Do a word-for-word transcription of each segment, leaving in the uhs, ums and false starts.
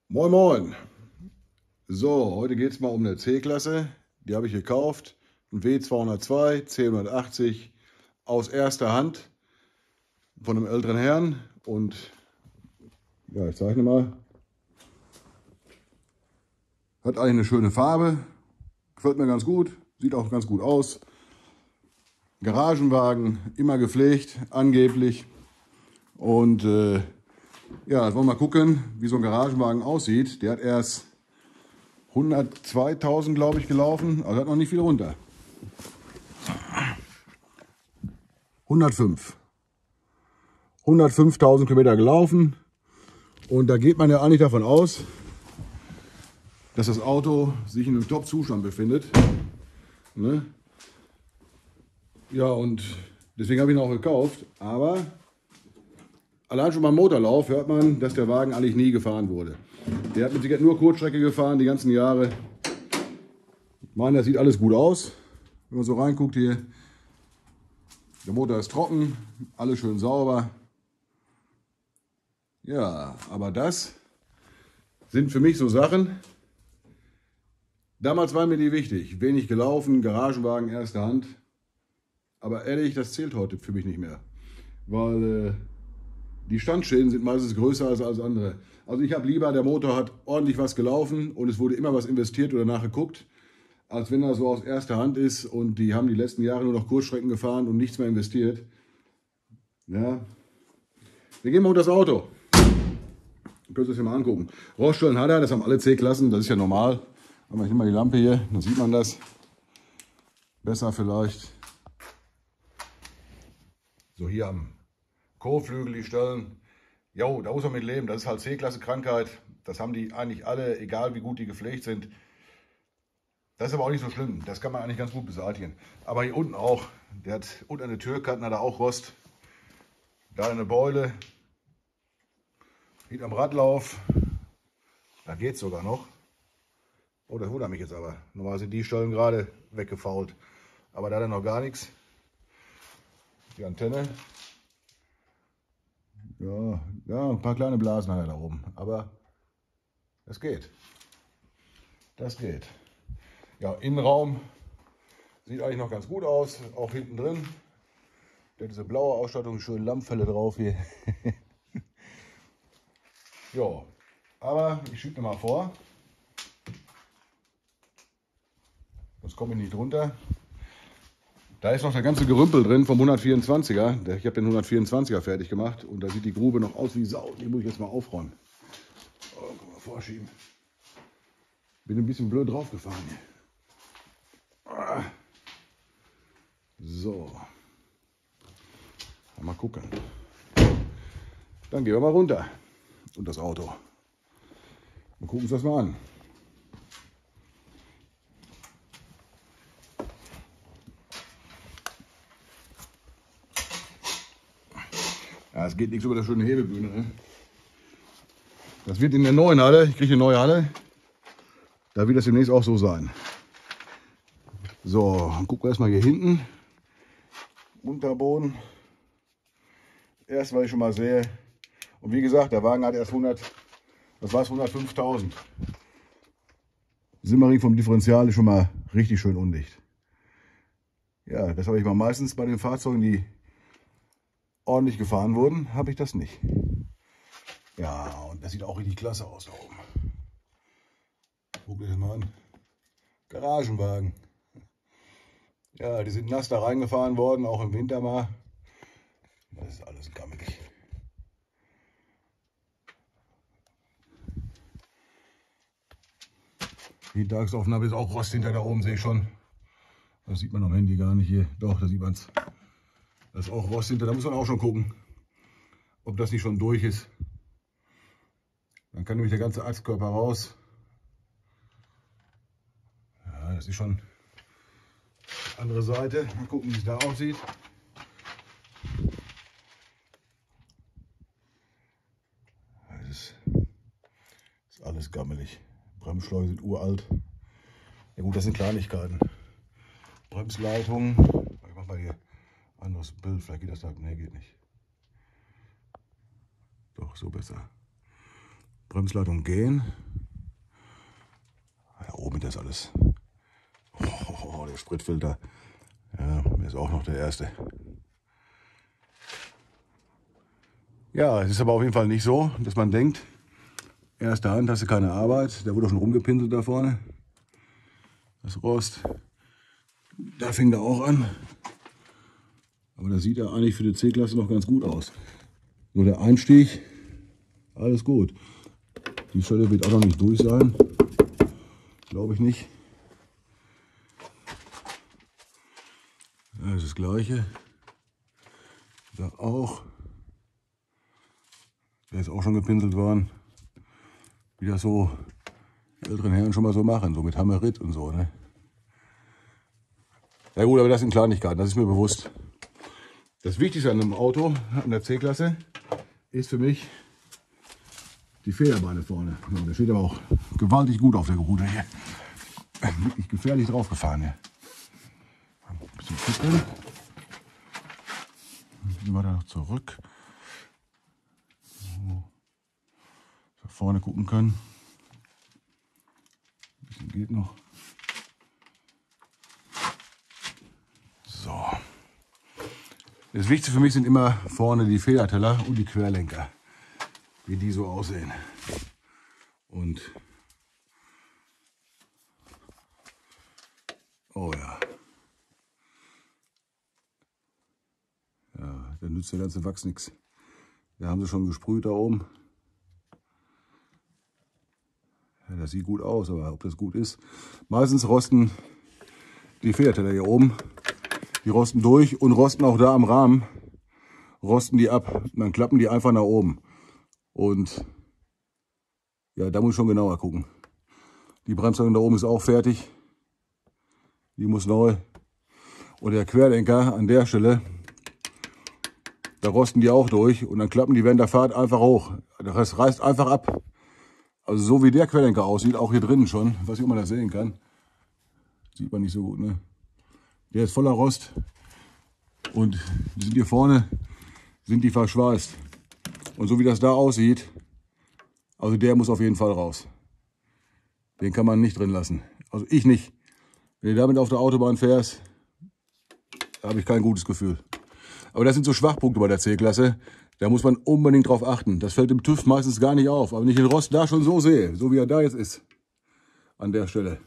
Moin Moin! So, heute geht es mal um eine C-Klasse. Die habe ich gekauft. Ein W zweihundertzwei, C hundertachtzig aus erster Hand von einem älteren Herrn. Und ja, ich zeichne mal. Hat eigentlich eine schöne Farbe. Gefällt mir ganz gut. Sieht auch ganz gut aus. Garagenwagen, immer gepflegt, angeblich. Und äh, ja, jetzt wollen wir mal gucken, wie so ein Garagenwagen aussieht. Der hat erst hundertzweitausend, glaube ich, gelaufen. Also hat noch nicht viel runter. hundertfünf. hundertfünftausend Kilometer gelaufen. Und da geht man ja eigentlich davon aus, dass das Auto sich in einem Top-Zustand befindet. Ne? Ja, und deswegen habe ich ihn auch gekauft. Aber allein schon beim Motorlauf hört man, dass der Wagen eigentlich nie gefahren wurde. Der hat mit Sicherheit nur Kurzstrecke gefahren die ganzen Jahre. Ich meine, das sieht alles gut aus. Wenn man so reinguckt hier. Der Motor ist trocken, alles schön sauber. Ja, aber das sind für mich so Sachen. Damals waren mir die wichtig. Wenig gelaufen, Garagenwagen erster Hand. Aber ehrlich, das zählt heute für mich nicht mehr. Weil äh, die Standschäden sind meistens größer als alles andere. Also ich habe lieber, der Motor hat ordentlich was gelaufen und es wurde immer was investiert oder nachgeguckt, als wenn er so aus erster Hand ist und die haben die letzten Jahre nur noch Kurzstrecken gefahren und nichts mehr investiert. Ja. Wir gehen mal unter das Auto. Ihr könnt es euch mal angucken. Roststellen hat er, das haben alle C-Klassen, das ist ja normal. Aber ich nehme mal die Lampe hier, dann sieht man das besser vielleicht. So, hier am Kotflügel die Stellen. Jo, da muss man mit leben. Das ist halt C-Klasse-Krankheit. Das haben die eigentlich alle, egal wie gut die gepflegt sind. Das ist aber auch nicht so schlimm. Das kann man eigentlich ganz gut beseitigen. Aber hier unten auch. Der hat unten eine Türkanten, hat er auch Rost. Da eine Beule. Hier am Radlauf. Da geht es sogar noch. Oh, das wundert mich jetzt aber. Normal sind die Stellen gerade weggefault. Aber da hat er noch gar nichts. Die Antenne. Ja, ja, ein paar kleine Blasen hat er da oben. Aber das geht. Das geht. Ja, Innenraum sieht eigentlich noch ganz gut aus. Auch hinten drin. Der hat diese blaue Ausstattung, schön Lammfelle drauf hier. Ja, aber ich schiebe mir mal vor. Sonst komme ich nicht runter. Da ist noch der ganze Gerümpel drin vom hundertvierundzwanziger. Ich habe den hundertvierundzwanziger fertig gemacht und da sieht die Grube noch aus wie Sau. Die muss ich jetzt mal aufräumen. Oh, kann man vorschieben. Bin ein bisschen blöd draufgefahren hier. So. Mal gucken. Dann gehen wir mal runter. Und das Auto. Mal gucken uns das mal an. Ja, es geht nichts über der schöne Hebebühne. Ne? Das wird in der neuen Halle, ich kriege eine neue Halle, da wird das demnächst auch so sein. So, dann gucken wir erstmal hier hinten. Unterboden. Erst, was ich schon mal sehe. Und wie gesagt, der Wagen hat erst hundert, das war es hundertfünftausend. Simmering vom Differential ist schon mal richtig schön undicht. Ja, das habe ich mal meistens bei den Fahrzeugen, die ordentlich gefahren wurden, habe ich das nicht. Ja, und das sieht auch richtig klasse aus da oben. Guck dir das mal an. Garagenwagen. Ja, die sind nass da reingefahren worden, auch im Winter mal. Das ist alles gammelig. Die Tagsaufnahme ist auch Rost hinter da oben, sehe ich schon. Das sieht man am Handy gar nicht hier. Doch, da sieht man es. Das ist auch Rost hinter, da muss man auch schon gucken, ob das nicht schon durch ist. Dann kann nämlich der ganze Achskörper raus. Ja, das ist schon die andere Seite. Mal gucken, wie es da aussieht. Das ist, das ist alles gammelig. Bremsschläuche sind uralt. Ja gut, das sind Kleinigkeiten. Bremsleitung. Ich mach mal hier ein anderes Bild. Vielleicht geht das da. Ne, geht nicht. Doch, so besser. Bremsleitung gehen. Da oben ist alles. Oh, der Spritfilter. Ja, ist auch noch der erste. Ja, es ist aber auf jeden Fall nicht so, dass man denkt, erste Hand hast du keine Arbeit. Da wurde schon rumgepinselt da vorne. Das Rost. Da fing er auch an. Aber das sieht ja eigentlich für die C-Klasse noch ganz gut aus. Nur der Einstieg, alles gut. Die Stelle wird auch noch nicht durch sein. Glaube ich nicht. Das ist das Gleiche. Da auch. Der ist auch schon gepinselt worden. Wie das so die älteren Herren schon mal so machen. So mit Hammerit und so. Ne? Ja gut, aber das sind Kleinigkeiten. Das ist mir bewusst. Das Wichtigste an einem Auto, an der C-Klasse, ist für mich die Federbeine vorne. Ja, der steht aber auch gewaltig gut auf der Route hier. Wirklich gefährlich drauf gefahren hier. Ein bisschen kippen. Gehen wir da noch zurück. So. Nach vorne gucken können. Ein bisschen geht noch. So. Das Wichtigste für mich sind immer vorne die Federteller und die Querlenker. Wie die so aussehen. Und oh ja. Ja, dann nützt der ganze Wachs nichts. Da haben sie schon gesprüht da oben. Ja, das sieht gut aus, aber ob das gut ist. Meistens rosten die Federteller hier oben. Die rosten durch und rosten auch da am Rahmen. Rosten die ab. Und dann klappen die einfach nach oben. Und ja, da muss ich schon genauer gucken. Die Bremsleitung da oben ist auch fertig. Die muss neu. Und der Querlenker an der Stelle, da rosten die auch durch. Und dann klappen die während der Fahrt einfach hoch. Das reißt einfach ab. Also so wie der Querlenker aussieht, auch hier drinnen schon. Ich weiß nicht, ob man das sehen kann. Sieht man nicht so gut, ne? Der ist voller Rost. Und die sind hier vorne, sind die verschweißt. Und so wie das da aussieht, also der muss auf jeden Fall raus. Den kann man nicht drin lassen. Also ich nicht. Wenn du damit auf der Autobahn fährst, habe ich kein gutes Gefühl. Aber das sind so Schwachpunkte bei der C-Klasse. Da muss man unbedingt drauf achten. Das fällt dem TÜV meistens gar nicht auf. Aber wenn ich den Rost da schon so sehe, so wie er da jetzt ist, an der Stelle,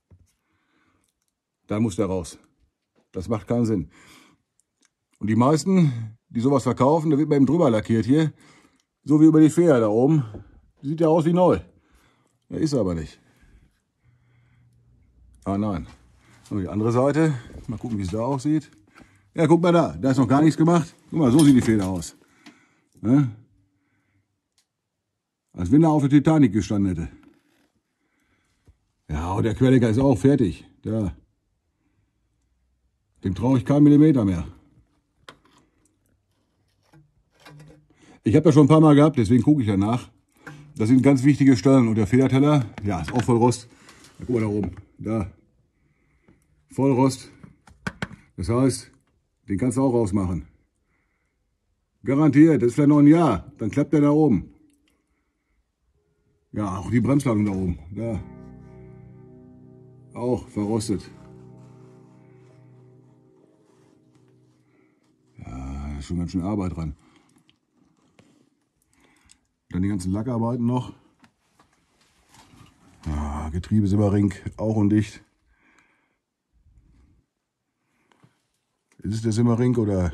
dann muss der raus. Das macht keinen Sinn. Und die meisten, die sowas verkaufen, da wird man eben drüber lackiert hier. So wie über die Feder da oben. Sieht ja aus wie neu. Ja, ist aber nicht. Ah nein. Und die andere Seite. Mal gucken, wie es da aussieht. Ja, guck mal da. Da ist noch gar nichts gemacht. Guck mal, so sieht die Feder aus. Ja? Als wenn er auf der Titanic gestanden hätte. Ja, und der Querlenker ist auch fertig. Da. Dem traue ich keinen Millimeter mehr. Ich habe das schon ein paar Mal gehabt, deswegen gucke ich ja nach. Das sind ganz wichtige Stellen. Und der Federteller, ja, ist auch voll Rost. Da, guck mal da oben. Da. Voll Rost. Das heißt, den kannst du auch rausmachen. Garantiert, das ist vielleicht noch ein Jahr. Dann klappt der da oben. Ja, auch die Bremsladung da oben. Da. Auch verrostet. Ja, da ist schon ganz schön Arbeit dran. Dann die ganzen Lackarbeiten noch. Ja, Getriebesimmerring, auch undicht. Ist es der Simmerring oder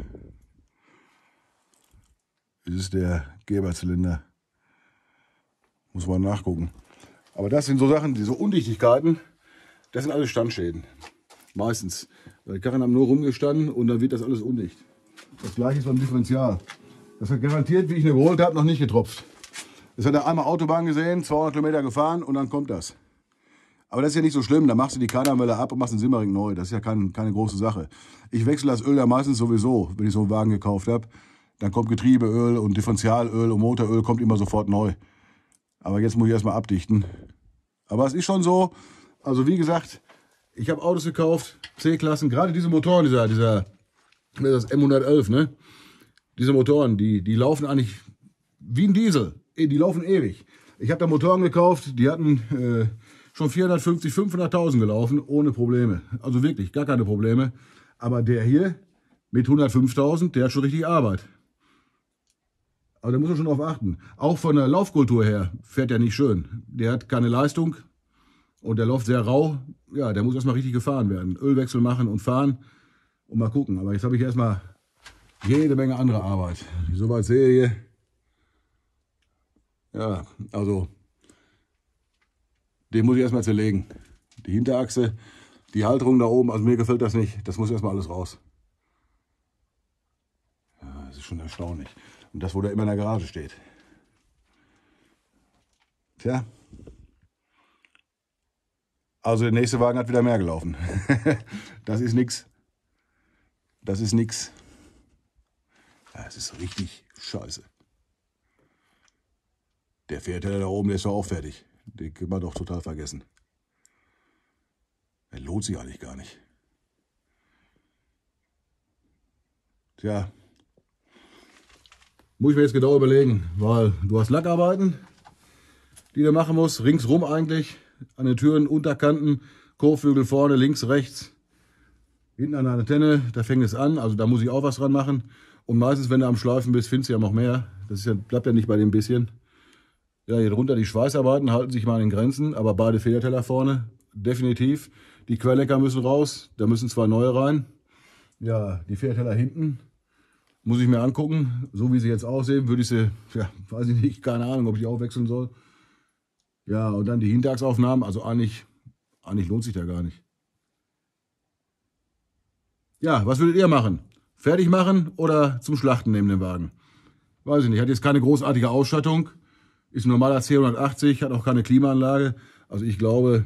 ist es der Geberzylinder? Muss man nachgucken. Aber das sind so Sachen, diese Undichtigkeiten, das sind alles Standschäden. Meistens. Die Karren haben nur rumgestanden und dann wird das alles undicht. Das gleiche ist beim Differential. Das hat garantiert, wie ich ihn geholt habe, noch nicht getropft. Das hat er einmal Autobahn gesehen, zweihundert Kilometer gefahren und dann kommt das. Aber das ist ja nicht so schlimm, da machst du die Kardanwelle ab und machst den Simmering neu. Das ist ja kein, keine große Sache. Ich wechsle das Öl ja meistens sowieso, wenn ich so einen Wagen gekauft habe. Dann kommt Getriebeöl und Differentialöl und Motoröl kommt immer sofort neu. Aber jetzt muss ich erstmal abdichten. Aber es ist schon so, also wie gesagt, ich habe Autos gekauft, C-Klassen, gerade diese Motoren, dieser, dieser das M hundertelf, ne? Diese Motoren, die, die laufen eigentlich wie ein Diesel. Die laufen ewig. Ich habe da Motoren gekauft, die hatten äh, schon vierhundertfünfzig, fünfhunderttausend gelaufen, ohne Probleme. Also wirklich, gar keine Probleme. Aber der hier mit hundertfünftausend, der hat schon richtig Arbeit. Aber da muss man schon drauf achten. Auch von der Laufkultur her fährt der nicht schön. Der hat keine Leistung und der läuft sehr rau. Ja, der muss erstmal richtig gefahren werden. Ölwechsel machen und fahren und mal gucken. Aber jetzt habe ich erstmal jede Menge andere Arbeit. Die ich soweit sehe hier. Ja, also den muss ich erstmal zerlegen. Die Hinterachse, die Halterung da oben, also mir gefällt das nicht. Das muss erstmal alles raus. Ja, das ist schon erstaunlich. Und das, wo der immer in der Garage steht. Tja. Also der nächste Wagen hat wieder mehr gelaufen. Das ist nix. Das ist nix. Ja, das ist richtig scheiße. Der Vierteller da oben, der ist doch auch fertig. Den können wir doch total vergessen. Der lohnt sich eigentlich gar nicht. Tja. Muss ich mir jetzt genau überlegen, weil du hast Lackarbeiten, die du machen musst, ringsrum eigentlich, an den Türen, Unterkanten, Kotflügel vorne, links, rechts, hinten an der Antenne, da fängt es an, also da muss ich auch was dran machen. Und meistens, wenn du am Schleifen bist, findest du ja noch mehr. Das ist ja, bleibt ja nicht bei dem bisschen. Ja, hier drunter die Schweißarbeiten halten sich mal an den Grenzen, aber beide Federteller vorne, definitiv. Die Querlenker müssen raus, da müssen zwei neue rein. Ja, die Federteller hinten. Muss ich mir angucken. So wie sie jetzt aussehen, würde ich sie, ja, weiß ich nicht, keine Ahnung, ob ich die aufwechseln soll. Ja, und dann die Hinterachsaufnahmen, also eigentlich, eigentlich lohnt sich da gar nicht. Ja, was würdet ihr machen? Fertig machen oder zum Schlachten nehmen den Wagen? Weiß ich nicht, hat jetzt keine großartige Ausstattung, ist ein normaler C hundertachtzig, hat auch keine Klimaanlage. Also ich glaube,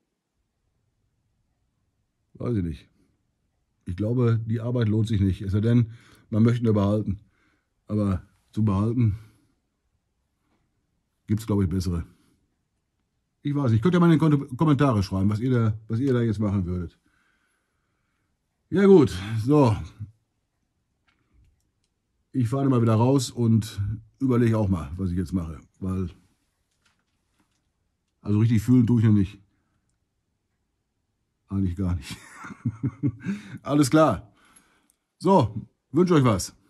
weiß ich nicht. Ich glaube, die Arbeit lohnt sich nicht, es sei denn, man möchte ihn behalten. Aber zu behalten gibt es, glaube ich, bessere. Ich weiß nicht. Könnt ihr mal in die Kommentare schreiben, was ihr da, was ihr da jetzt machen würdet. Ja gut, so. Ich fahre mal wieder raus und überlege auch mal, was ich jetzt mache. Weil, also richtig fühlen tue ich noch nicht. Eigentlich gar nicht. Alles klar. So, wünsche euch was.